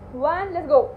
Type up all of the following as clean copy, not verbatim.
1, let's go.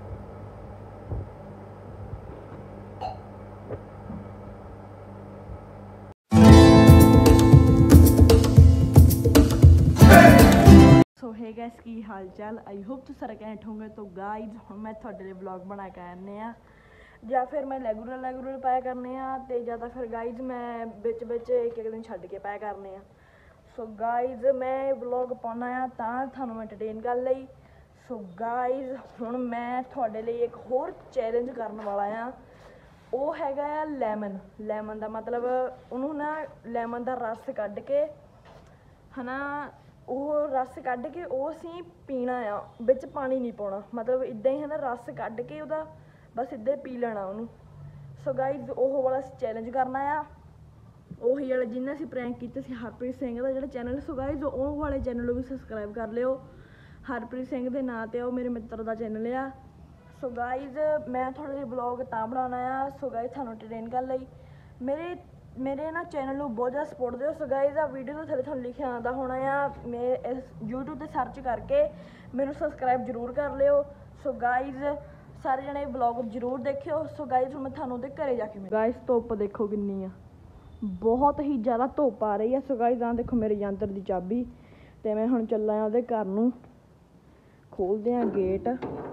So hey guys की हाल चाल I hope तुम सारे घैंट होंगे। तो गाइज हम मैं थोड़े लिए ब्लॉग बना के आने या फिर मैं रेगूलर पाया करने तो या तो फिर गाइज मैं बिच बिच एक दिन छड्ड के पाया करने। सो गाइज मैं ब्लॉग पाना थानू एंटरटेन कर लई। सो गाइज हुण मैं थोड़े लिए एक होर चैलेंज करने वाला वो हैगा लैमन का मतलब उन्होंने ना लैमन का रस कढ़ के है ना ਉਹ रस कढ़ के वो असी पीना बिच पानी नहीं पाना मतलब इदा ही है ना रस कढ़ के ਉਹਦਾ बस इदा पी लेना ਉਹਨੂੰ। सो गाइज ਉਹ वाला चैलेंज करना ਉਹੀ वाला जिन्हें असी प्रैंक किए सी हरप्रीत सिंह का जो चैनल। सो गाइज वो वाले चैनल भी सबसक्राइब कर लियो। हरप्रीत सिंह के नाँ ते मेरे मित्र का चैनल सो गाइज मैं थोड़ा जिहा ब्लॉग बनाना सो गाइज थानू एंटरटेन कर लई मेरे ना चैनल में बहुत ज़्यादा सपोर्ट दो। सो गाइज वीडियो तो थले लिखा आता होना मैं इस यूट्यूब पर सर्च करके मैनू सबसक्राइब जरूर कर लियो। सो गाइज सारे जने ब्लॉग जरूर देखियो। सो गाइज मैं थानू घरे जाके गाइज धुप्प देखो किन्नी बहुत ही ज़्यादा धुप्प आ रही है। सो गाइज देखो मेरे यंत्र की चाबी तो मैं हुण चला उहदे घर नूं खोलते हैं गेट।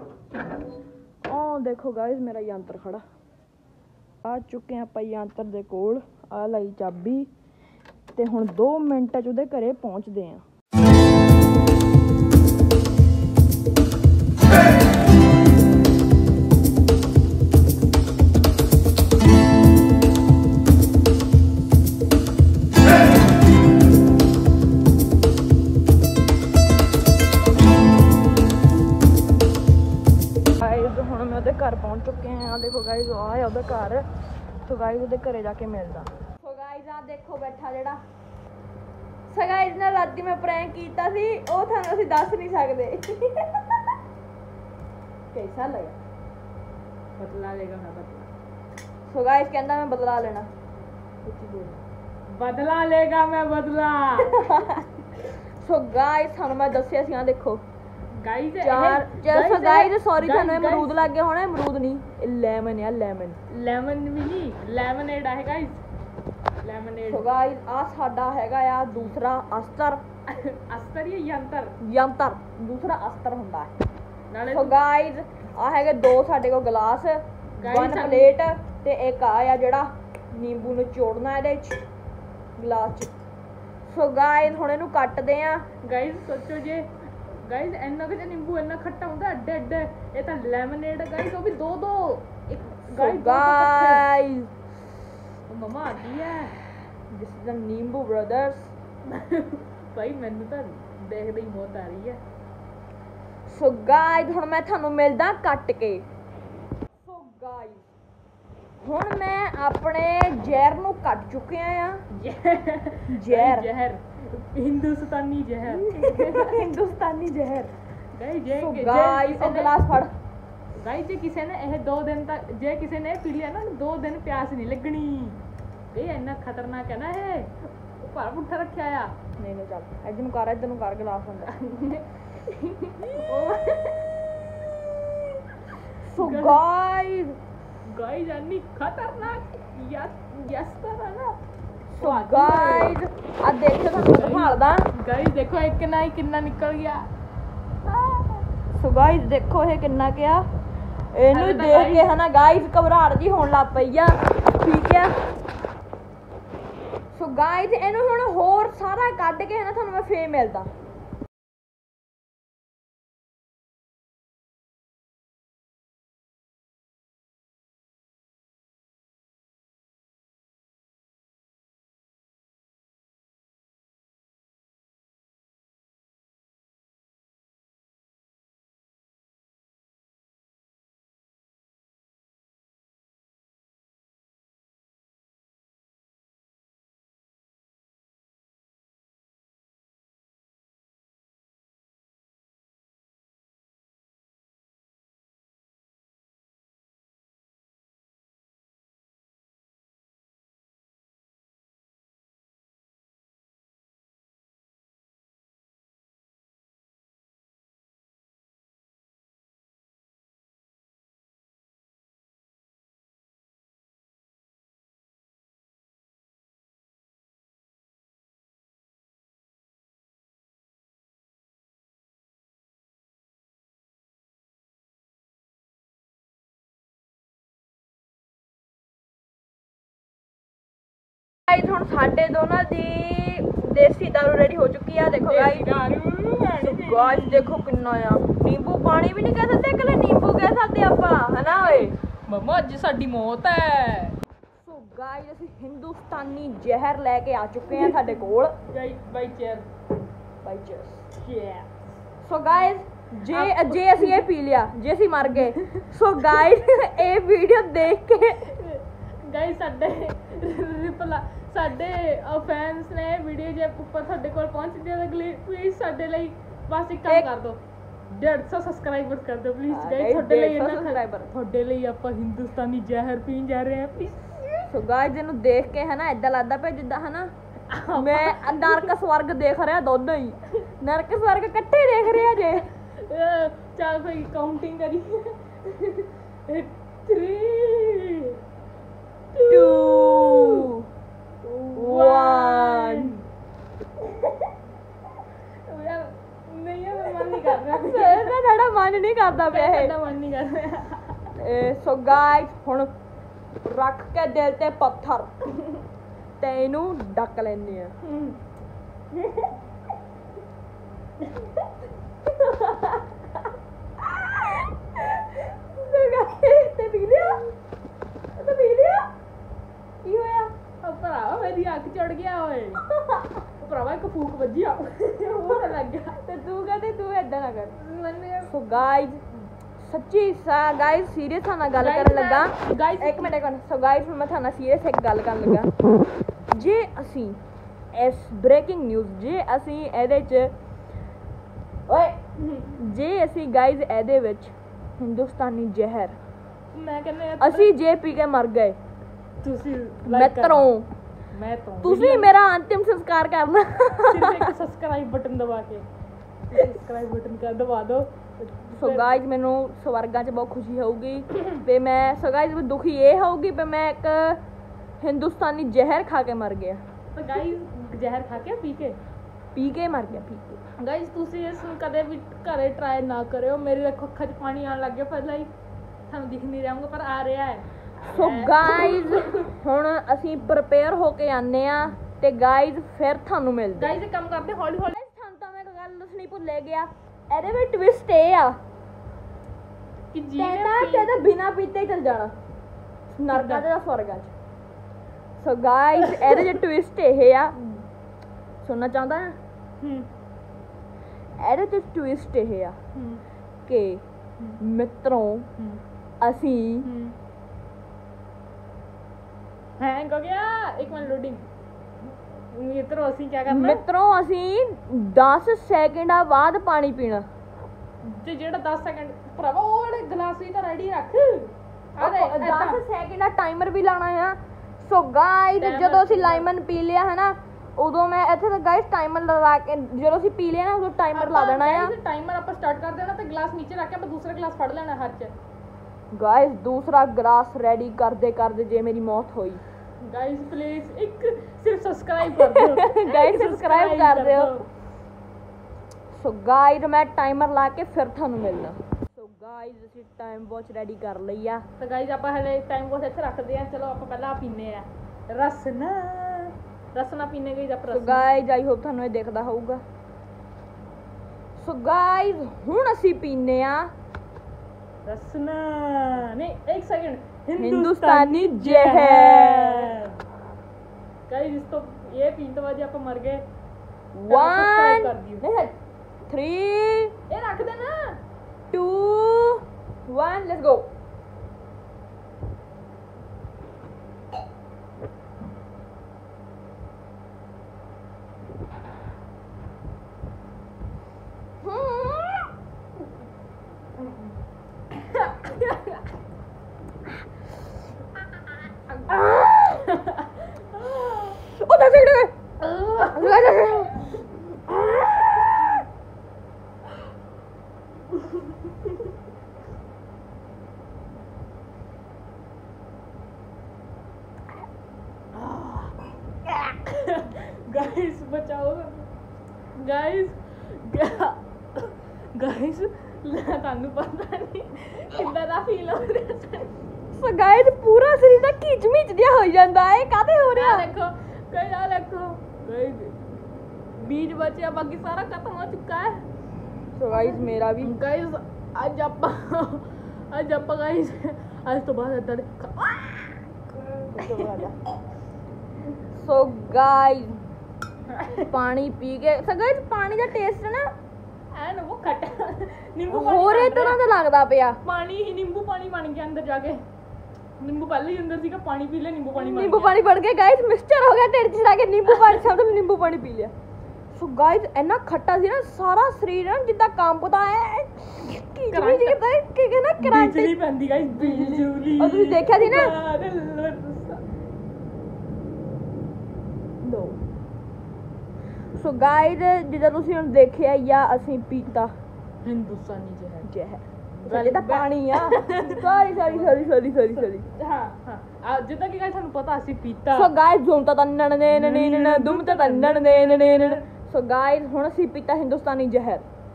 देखो गाइज मेरा यंत्र खड़ा आ चुके हैं आप यंत्र दे कोल आ लाई चाबी ते हुण 2 मिनट च उहदे घरे पहुंचते हैं। हुण मैं उहदे घर पहुंच चुके हैं। देखो गाइज आ उहदा घर। सो गाइज उहदे घरे जाके मिलदा। सो गाइज आ देखो बैठा जेड़ा सो गाइज ना राती मैं प्रैंक कीता सी ओ थानू असीं दस नहीं सकदे। कैसा लगा? बदला लेगा मैं बदला। सो गाइज कहंदा मैं बदला लेना बदला लेगा मैं बदला। सो गाइज थानू मैं दस्सिया सी देखो गाइस सो गाइज सॉरी थानू अमरूद लग गया होना अमरूद नहीं लेमन है लेमन भी नहीं लेमनेड है गाइस लेमनेड। सो गाइज आ साडा हैगा दूसरा अस्तर अस्तर या यंत्र दूसरा अस्तर हुंदा है। सो गाइज आ हैगे 2 साडे को गिलास 1 प्लेट ते एक आ जेड़ा नींबू निचोड़ना इहदे च गिलास च। सो गाइज हुण इहनू कट्टदे आ। गाइस सोचो जे गाइस इन्ना कि नींबू इन्ना खट्टा होंदा एडे एडे ये तो लेमनेड गाइस वो भी 2 एक गाइस मम्मा आती है दिस इज द नींबू ब्रदर्स। भाई मैनू तो देखदे ही मौत आ रही है। सो गाइस हुण मैं थानू मिलदा कट के। सो गाइस हुण मैं अपने जहर नू कट चुके जहर हिंदुस्तानी जहर हिंदुस्तानी जहर गाइस गिलास फड़ गाइस जे किसी ने यह 2 दिन तक जे किसी ने पी लिया ना 2 दिन प्यास नहीं लगनी। ये इन्ना खतरनाक है ना ये पर पुट्ठा रखा नहीं चल इधर नू कर गिलास अंदर। सो गाइस अन्नी खतरनाक यस तर है ना। सो गाइस आ देखो थानू दिखालदा गाइस देखो एक ना ही कितना निकल गया। सो गाइस देखो ये कितना क्या इनू देख के है ना गाइस घबराहट जी होने लग पई ठीक है। सो गाइस इनू हुण होर सारा कढ के है ना थानू मैं फेर मिलदा। ਗਾਇਸ ਹੁਣ ਸਾਡੇ ਦੋਨਾਂ ਦੀ ਦੇਸੀ ਦਾਰੂ ਰੈਡੀ ਹੋ ਚੁੱਕੀ ਆ। ਦੇਖੋ ਗਾਇਸ ਦੇਖੋ ਕਿੰਨਾ ਆ। ਨਿੰਬੂ ਪਾਣੀ ਵੀ ਨਹੀਂ ਕਹਿ ਸਕਦੇ, ਇਕੱਲੇ ਨਿੰਬੂ ਕਹਿ ਸਕਦੇ ਆਪਾਂ, ਹਨਾ ਓਏ ਮਮਾ ਅੱਜ ਸਾਡੀ ਮੌਤ ਹੈ। ਸੋ ਗਾਇਸ ਅਸੀਂ ਹਿੰਦੁਸਤਾਨੀ ਜ਼ਹਿਰ ਲੈ ਕੇ ਆ ਚੁੱਕੇ ਆ ਸਾਡੇ ਕੋਲ। ਬਾਈ ਚੇਅਰ ਸੋ ਗਾਇਸ ਜੇ ਅਸੀਂ ਇਹ ਪੀ ਲਿਆ, ਜੇ ਅਸੀਂ ਮਰ ਗਏ, ਸੋ ਗਾਇਸ ਇਹ ਵੀਡੀਓ ਦੇਖ ਕੇ ਗਾਇਸ ਸਾਡੇ ਫੈਨਸ ਨੇ ਵੀਡੀਓ ਜੇ ਉੱਪਰ ਸਾਡੇ ਕੋਲ ਪਹੁੰਚਦੀ ਹੈ ਤਾਂ ਪਲੀਜ਼ ਸਾਡੇ ਲਈ ਬਸ ਇੱਕ ਕੰਮ ਕਰ ਦਿਓ, 150 ਸਬਸਕ੍ਰਾਈਬਰ ਕਰ ਦਿਓ ਪਲੀਜ਼ ਗਾਇਸ। ਤੁਹਾਡੇ ਲਈ ਆਪਾਂ ਹਿੰਦੁਸਤਾਨੀ ਜ਼ਹਿਰ ਪੀਣ ਜਾ ਰਹੇ ਹਾਂ ਪਲੀਜ਼। ਸੋ ਗਾਇਸ ਇਹਨੂੰ ਦੇਖ ਕੇ ਹਨਾ ਏਦਾਂ ਲੱਗਦਾ ਪਿਆ ਜਿੱਦਾਂ ਹਨਾ ਮੈਂ ਨਰਕ ਸਵਰਗ ਦੇਖ ਰਿਹਾ, ਦੋਨੋਂ ਹੀ ਨਰਕ ਸਵਰਗ ਇਕੱਠੇ ਦੇਖ ਰਿਹਾ ਜੇ। ਚੱਲ ਭਾਈ ਕਾਊਂਟਿੰਗ ਕਰੀ 3 2 1 ਸਾਡਾ ਮਨ ਨਹੀਂ ਕਰਦਾ ਪਿਆ ਇਹ। ਸੋ ਗਾਇਸ ਹੁਣ ਰੱਖ ਕੇ ਦਿਲ ਤੇ ਪੱਥਰ ਤੇ ਇਹਨੂੰ ਡੱਕ ਲੈਂਦੇ ਆ। ਤੇ ਪੀ ਲਿਆ ਕੀ ਹੋਇਆ? ਭਰਾਵਾ ਮੇਰੀ ਅੱਖ ਚੜ ਗਿਆ ਓਏ। ਭਰਾਵਾ ਇੱਕ ਫੂਕ ਵੱਜੀ ਆ ਉਹ ਤਾਂ ਲੱਗ ਗਿਆ। ਤੇ ਤੂੰ ਕਹਿੰਦੇ ਤੂੰ ਏਦਾਂ ਨਾ ਕਰ। ਸੋ ਗਾਇਸ ਸੱਚੀ ਗਾਇਸ ਸੀਰੀਅਸ ਨਾਲ ਗੱਲ ਕਰਨ ਲੱਗਾ। ਇੱਕ ਮਿੰਟ ਸੋ ਗਾਇਸ ਮੈਂ ਤੁਹਾਨੂੰ ਸੀਰੀਅਸ ਇੱਕ ਗੱਲ ਕਰਨ ਲੱਗਾ। ਜੇ ਅਸੀਂ ਇਸ ਬ੍ਰੇਕਿੰਗ ਨਿਊਜ਼ ਜੇ ਅਸੀਂ ਇਹਦੇ 'ਚ ਜੇ ਅਸੀਂ ਗਾਇਸ ਇਹਦੇ ਵਿੱਚ ਹਿੰਦੁਸਤਾਨੀ ਜ਼ਹਿਰ ਮੈਂ ਕਹਿੰਦੇ ਅਸੀਂ ਜੇ ਪੀ ਕੇ ਮਰ ਗਏ, ਤੁਸੀਂ ਤੁਸੀਂ ਮੇਰਾ ਅੰਤਿਮ ਸੰਸਕਾਰ ਕਰਨਾ। ਸਿਰਫ ਇੱਕ ਸਬਸਕ੍ਰਾਈਬ ਬਟਨ ਦਬਾ ਕੇ ਸਬਸਕ੍ਰਾਈਬ ਬਟਨ ਕਰ ਦਬਾ ਦਿਓ। ਸੋ ਗਾਇਸ ਮੈਨੂੰ ਸਵਰਗਾਂ 'ਚ ਬਹੁਤ ਖੁਸ਼ੀ ਹੋਊਗੀ ਤੇ ਮੈਂ ਸੋ ਗਾਇਸ ਦੁਖੀ ਇਹ ਹੋਊਗੀ ਵੀ ਮੈਂ ਇੱਕ ਹਿੰਦੁਸਤਾਨੀ ਜ਼ਹਿਰ ਖਾ ਕੇ ਮਰ ਗਿਆ। ਤਾਂ ਗਾਇਸ ਜ਼ਹਿਰ ਖਾ ਕੇ ਪੀ ਕੇ ਮਰ ਗਿਆ ਗਾਇਸ ਤੁਸੀਂ ਇਸ ਨੂੰ ਕਦੇ ਵੀ ਘਰੇ ਟਰਾਈ ਨਾ ਕਰਿਓ। ਮੇਰੇ ਦੇਖੋ ਅੱਖਾਂ 'ਚ ਪਾਣੀ ਆਉਣ ਲੱਗ ਗਿਆ ਪਹਿਲਾਂ ਹੀ, ਤੁਹਾਨੂੰ ਦਿਖ ਨਹੀਂ ਰਿਹਾ ਪਰ ਆ ਰਿਹਾ ਹੈ। ਸੋ ਗਾਇਸ ਹੁਣ ਅਸੀਂ ਪ੍ਰਪੇਅਰ ਹੋ ਕੇ ਆਨੇ ਆ ਤੇ ਗਾਇਸ ਫਿਰ ਤੁਹਾਨੂੰ ਮਿਲਦੇ। ਗਾਇਸ ਇੱਕ ਕੰਮ ਕਰਦੇ ਹੌਲੀ ਤੁਹਾਨੂੰ ਤਾਂ ਮੈਂ ਇੱਕ ਗੱਲ ਦੱਸਣੀ ਭੁੱਲੇ ਗਿਆ। ਇਹਦੇ ਵਿੱਚ ਟਵਿਸਟ ਇਹ ਆ ਕਿ ਜਿਹਨੇ ਬਿਨਾਂ ਪੀਤੇ ਹੀ ਚਲ ਜਾਣਾ ਨਰਕਾਂ 'ਚ ਜਾਂ ਸਵਰਗਾਂ 'ਚ। ਸੋ ਗਾਇਸ ਇਹਦੇ 'ਚ ਟਵਿਸਟ ਇਹ ਆ, ਸੁਣਨਾ ਚਾਹੁੰਦਾ ਹੈ? ਇਹਦੇ 'ਚ ਟਵਿਸਟ ਇਹ ਆ ਕਿ ਮਿੱਤਰੋਂ ਅਸੀਂ हैंग हो गया एक मिनट लोडिंग मित्रों ਅਸੀਂ ਕੀ ਕਰਨਾ ਮਿੱਤਰੋਂ ਅਸੀਂ 10 ਸੈਕਿੰਡਾਂ ਬਾਅਦ ਪਾਣੀ ਪੀਣਾ ਤੇ ਜਿਹੜਾ 10 ਸੈਕਿੰਡ ਭਰਾਵਾ ਉਹ ਵਾਲੇ ਗਲਾਸ ਵੀ ਤਾਂ ਰੈਡੀ ਰੱਖ। ਅਰੇ 10 ਸੈਕਿੰਡ ਦਾ ਟਾਈਮਰ ਵੀ ਲਾਣਾ ਆ। ਸੋ ਗਾਇਸ ਜਦੋਂ ਅਸੀਂ ਲਾਈਮਨ ਪੀ ਲਿਆ ਹੈ ਨਾ ਉਦੋਂ ਮੈਂ ਇੱਥੇ ਤਾਂ ਗਾਇਸ ਟਾਈਮਰ ਲਗਾ ਕੇ ਜਦੋਂ ਅਸੀਂ ਪੀ ਲਿਆ ਨਾ ਉਦੋਂ ਟਾਈਮਰ ਲਾ ਦੇਣਾ ਆ। ਟਾਈਮਰ ਆਪਾਂ ਸਟਾਰਟ ਕਰ ਦੇਣਾ ਤੇ ਗਲਾਸ ਨੀਚੇ ਰੱਖ ਕੇ ਆਪਾਂ ਦੂਸਰਾ ਗਲਾਸ ਫੜ ਲੈਣਾ ਹੱਥ 'ਚ। ਗਾਇਸ ਦੂਸਰਾ ਗਲਾਸ ਰੈਡੀ ਕਰਦੇ ਜੇ ਮੇਰੀ ਮੌਤ ਹੋਈ गाइस प्लीज एक सिर्फ सब्सक्राइब कर दो गाइस सब्सक्राइब कर दियो। सो गाइस मैं टाइमर ला के फिर थानू मिलना। सो गाइस ਅਸੀਂ ਟਾਈਮ ਵਾਚ ਰੈਡੀ ਕਰ ਲਈ ਆ। ਤਾਂ ਗਾਇਸ ਆਪਾਂ ਹਲੇ ਟਾਈਮ ਵਾਚ ਇੱਥੇ ਰੱਖਦੇ ਆ। ਚਲੋ ਆਪਾਂ ਪਹਿਲਾਂ ਪੀਨੇ ਆ ਰਸਨਾ ਪੀਨੇ ਗਈ ਆਪਾਂ। ਸੋ ਗਾਇਸ ਆਈ ਹੋਪ ਤੁਹਾਨੂੰ ਇਹ ਦਿਖਦਾ ਹੋਊਗਾ। ਸੋ ਗਾਇਸ ਹੁਣ ਅਸੀਂ ਪੀਨੇ ਆ रसना नहीं एक सेकंड हिंदुस्तानी जहर। गाइस इस तो ये पीते बाद आप मर गए। 1 नहीं 3 ये रख देना 2 1 लेट्स गो। गाइस बचाओ गाइस ਤੁਹਾਨੂੰ ਪਤਾ ਨਹੀਂ ਕਿੰਨਾ ਦਾ ਫੀਲ ਹੋ ਰਿਹਾ। ਸੋ ਗਾਇਸ ਪੂਰਾ ਸਰੀਰ ਦਾ ਖਿੱਚ ਮਿਚ ਜਿਹਾ ਹੋ ਜਾਂਦਾ ਹੈ। ਕਾਹਦੇ ਹੋ ਰਿਹਾ ਦੇਖੋ गाइस आ देखो गाइस बीज बचे बाकी सारा खत्म हो चुका है। सो गाइस मेरा भी गाइस आज गाइस आज तो बहुत अंदर सो गाइस पानी पी के सो गाइस पानी ਦਾ ਟੇਸਟ ਨਾ ਐਨ ਉਹ ਖੱਟਾ ਨਿੰਬੂ ਹੋਰ ਇਹ ਤਰ੍ਹਾਂ ਦਾ ਲੱਗਦਾ ਪਿਆ। ਪਾਣੀ ਹੀ ਨਿੰਬੂ ਪਾਣੀ ਬਣ ਗਿਆ ਅੰਦਰ ਜਾ ਕੇ। ਨਿੰਬੂ ਪਹਿਲੇ ਹੀ ਅੰਦਰ ਸੀਗਾ ਪਾਣੀ ਪੀ ਲਿਆ ਨਿੰਬੂ ਪਾਣੀ ਬਣ ਗਿਆ ਗਾਇਸ ਮਿਕਸਚਰ ਹੋ ਗਿਆ ਢਿੱਡ 'ਚ ਜਾ ਕੇ ਨਿੰਬੂ ਪਾਣੀ ਸਭ ਤੋਂ ਨਿੰਬੂ ਪਾਣੀ ਪੀ ਲਿਆ। ਸੋ ਗਾਇਸ ਇੰਨਾ ਖੱਟਾ ਸੀ ਨਾ ਸਾਰਾ ਸਰੀਰ ਨਾ ਜਿੱਦਾਂ ਕੰਬਦਾ ਹੈ ਕੀ ਜਿਵੇਂ ਕਿ ਨਾ ਕਰੰਟ ਬਿਜਲੀ ਪੈਂਦੀ ਗਾਇਸ ਬਿਜਲੀ। ਉਹ ਤੁਸੀਂ ਦੇਖਿਆ ਸੀ ਨਾ ਨੋ। ਸੋ ਗਾਇਸ ਜਿੱਦਾਂ ਤੁਸੀਂ ਹੁਣ ਦੇਖਿਆ ਜਾਂ ਅਸੀਂ ਪੀਤਾ ਹਿੰਦੁਸਤਾਨੀ ਜ਼ਹਿਰ ਇਹ ਤਾਂ ਪਾਣੀ ਆ ਸਾਰੀ ਹਾਂ ਜਿੱਦਾਂ ਕਿ ਗਾਇਸ ਤੁਹਾਨੂੰ ਪਤਾ ਅਸੀਂ ਪੀਤਾ। ਸੋ ਗਾਇਸ ਜ਼ੂਮ ਤਾਂ ਨਣ ਨੇ ਨਣ ਦੁਮ ਤਾਂ ਨਣ ਨੇ ਨਣ। ਸੋ ਗਾਇਸ ਹੁਣ ਅਸੀਂ ਪੀਤਾ ਹਿੰਦੁਸਤਾਨੀ ਜ਼ਹਿਰ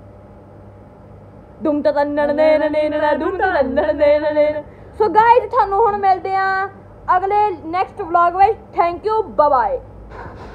ਦੁਮ ਤਾਂ ਨਣ ਨੇ ਨਣ ਦੁਮ ਤਾਂ ਨਣ ਨੇ। ਸੋ ਗਾਇਸ ਤੁਹਾਨੂੰ ਹੁਣ ਮਿਲਦੇ ਆ ਅਗਲੇ ਨੈਕਸਟ ਵਲੌਗ ਵਿੱਚ। Thank you bye bye.